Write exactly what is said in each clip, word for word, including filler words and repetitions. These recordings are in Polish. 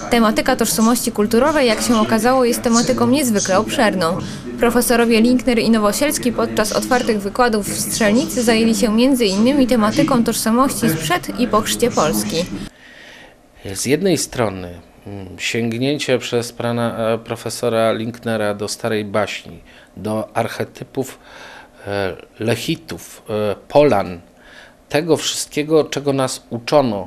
Tematyka tożsamości kulturowej, jak się okazało, jest tematyką niezwykle obszerną. Profesorowie Linkner i Nowosielski podczas otwartych wykładów w Strzelnicy zajęli się między innymi tematyką tożsamości sprzed i po chrzcie Polski. Z jednej strony sięgnięcie przez pana profesora Linknera do starej baśni, do archetypów lechitów, polan, tego wszystkiego, czego nas uczono,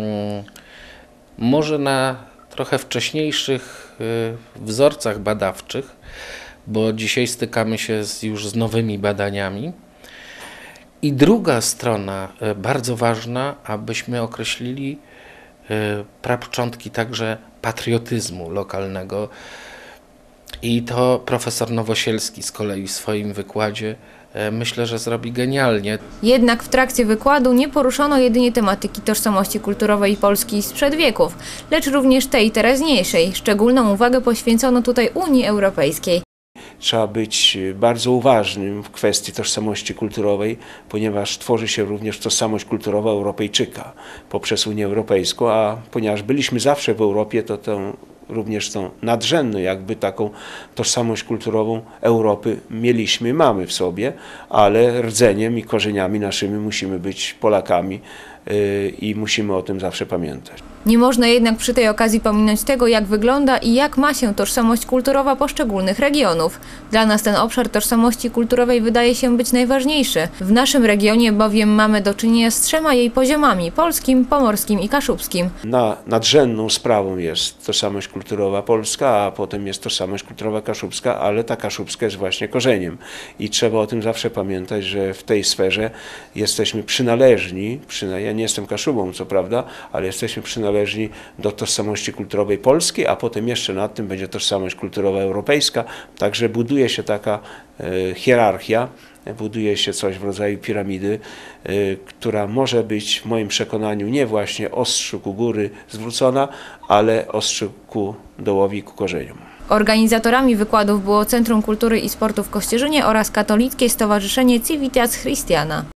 może na trochę wcześniejszych wzorcach badawczych, bo dzisiaj stykamy się z, już z nowymi badaniami. I druga strona, bardzo ważna, abyśmy określili prapoczątki także patriotyzmu lokalnego. I to profesor Nowosielski z kolei w swoim wykładzie myślę, że zrobi genialnie. Jednak w trakcie wykładu nie poruszono jedynie tematyki tożsamości kulturowej Polski sprzed wieków, lecz również tej teraźniejszej. Szczególną uwagę poświęcono tutaj Unii Europejskiej. Trzeba być bardzo uważnym w kwestii tożsamości kulturowej, ponieważ tworzy się również tożsamość kulturowa Europejczyka poprzez Unię Europejską, a ponieważ byliśmy zawsze w Europie, to tę również tą nadrzędną jakby taką tożsamość kulturową Europy mieliśmy, mamy w sobie, ale rdzeniem i korzeniami naszymi musimy być Polakami i musimy o tym zawsze pamiętać. Nie można jednak przy tej okazji pominąć tego, jak wygląda i jak ma się tożsamość kulturowa poszczególnych regionów. Dla nas ten obszar tożsamości kulturowej wydaje się być najważniejszy. W naszym regionie bowiem mamy do czynienia z trzema jej poziomami: polskim, pomorskim i kaszubskim. Na, nadrzędną sprawą jest tożsamość kulturowa polska, a potem jest tożsamość kulturowa kaszubska, ale ta kaszubska jest właśnie korzeniem. I trzeba o tym zawsze pamiętać, że w tej sferze jesteśmy przynależni, przyna ja nie jestem Kaszubą, co prawda, ale jesteśmy przynależni do tożsamości kulturowej polskiej, a potem jeszcze nad tym będzie tożsamość kulturowa europejska. Także buduje się taka e, hierarchia, buduje się coś w rodzaju piramidy, e, która może być w moim przekonaniu nie właśnie ostrzu ku góry zwrócona, ale ostrzu ku dołowi, ku korzeniom. Organizatorami wykładów było Centrum Kultury i Sportu w Kościerzynie oraz Katolickie Stowarzyszenie Civitas Christiana.